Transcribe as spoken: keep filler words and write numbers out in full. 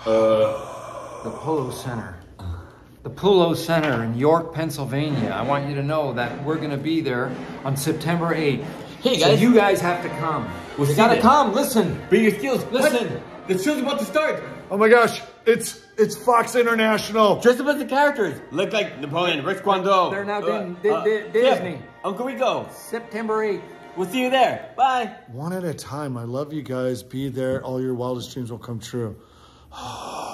Uh, the Pullo Center. The Pullo Center in York, Pennsylvania. I want you to know that we're gonna be there on September eighth. Hey so guys, you guys have to come. We'll you see gotta that. come. Listen. Bring your skills. Listen. What? The show's about to start. oh my gosh, it's it's Fox International. Dress up as the characters. Look like Napoleon, Rex Kwando. They're now uh, Di- Di- uh, Di- Disney. Yeah. Uncle Rico. September eighth. We'll see you there. Bye. One at a time. I love you guys. Be there. All your wildest dreams will come true.